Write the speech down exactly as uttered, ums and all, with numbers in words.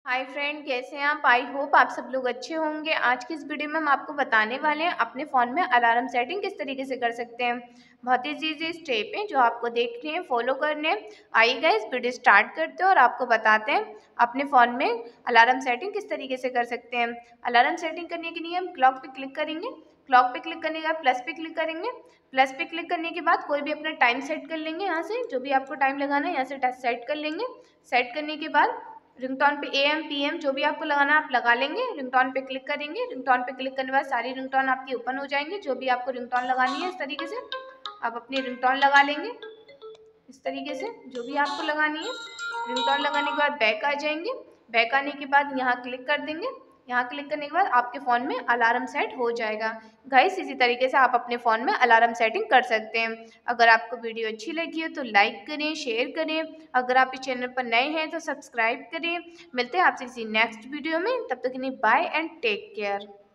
Hi friend, कैसे हैं आप। आई होप आप सब लोग अच्छे होंगे। आज की इस वीडियो में हम आपको बताने वाले हैं अपने फ़ोन में अलार्म सेटिंग किस तरीके से कर सकते हैं। बहुत ही इजी स्टेप है जो आपको देखने हैं, फॉलो करने हैं। आइए इस वीडियो स्टार्ट करते हैं और आपको बताते हैं अपने फ़ोन में अलार्म सेटिंग किस तरीके से कर सकते हैं। अलार्म सेटिंग करने के लिए हम क्लॉक पे क्लिक करेंगे। क्लॉक पे क्लिक करने के बाद प्लस पे क्लिक करेंगे। प्लस पे क्लिक करने के बाद कोई भी अपना टाइम सेट कर लेंगे। यहाँ से जो भी आपको टाइम लगाना है यहाँ से सेट कर लेंगे। सेट करने के बाद रिंगटोन पे ए एम पी एम जो भी आपको लगाना आप लगा लेंगे। रिंगटोन पे क्लिक करेंगे। रिंगटोन पे क्लिक करने के बाद सारी रिंगटोन आपकी ओपन हो जाएंगी। जो भी आपको रिंगटोन लगानी है इस तरीके से आप अपनी रिंगटोन लगा लेंगे। इस तरीके से जो भी आपको लगानी है रिंगटोन लगाने के बाद बैक आ जाएंगे। बैक आने के बाद यहाँ क्लिक कर देंगे। यहाँ क्लिक करने के बाद आपके फ़ोन में अलार्म सेट हो जाएगा। गाइस इसी तरीके से आप अपने फ़ोन में अलार्म सेटिंग कर सकते हैं। अगर आपको वीडियो अच्छी लगी हो तो लाइक करें, शेयर करें। अगर आप इस चैनल पर नए हैं तो सब्सक्राइब करें। मिलते हैं आपसे किसी नेक्स्ट वीडियो में, तब तक के लिए बाय एंड टेक केयर।